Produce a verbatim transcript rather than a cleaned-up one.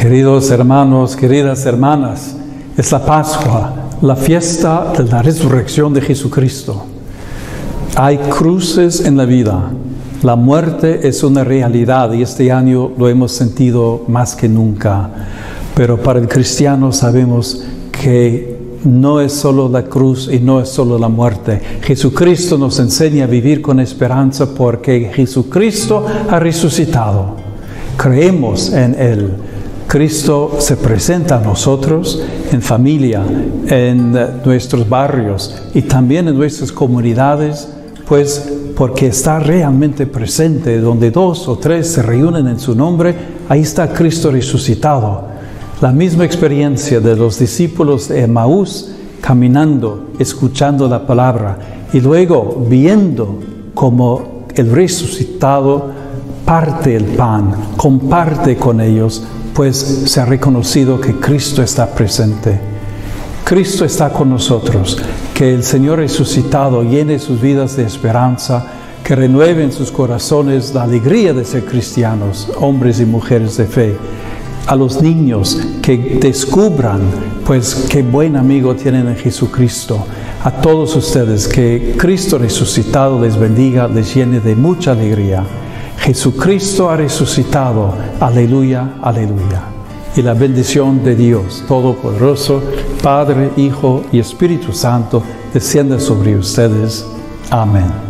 Queridos hermanos, queridas hermanas, es la Pascua, la fiesta de la resurrección de Jesucristo. Hay cruces en la vida. La muerte es una realidad y este año lo hemos sentido más que nunca. Pero para el cristiano sabemos que no es solo la cruz y no es solo la muerte. Jesucristo nos enseña a vivir con esperanza porque Jesucristo ha resucitado. Creemos en Él. Cristo se presenta a nosotros en familia, en nuestros barrios y también en nuestras comunidades, pues porque está realmente presente. Donde dos o tres se reúnen en su nombre, ahí está Cristo resucitado. La misma experiencia de los discípulos de Emaús, caminando, escuchando la palabra y luego viendo cómo el resucitado parte el pan, comparte con ellos, pues se ha reconocido que Cristo está presente. Cristo está con nosotros. Que el Señor resucitado llene sus vidas de esperanza, que renueve en sus corazones la alegría de ser cristianos, hombres y mujeres de fe. A los niños que descubran, pues, qué buen amigo tienen en Jesucristo. A todos ustedes, que Cristo resucitado les bendiga, les llene de mucha alegría. Jesucristo ha resucitado. Aleluya, aleluya. Y la bendición de Dios Todopoderoso, Padre, Hijo y Espíritu Santo, descienda sobre ustedes. Amén.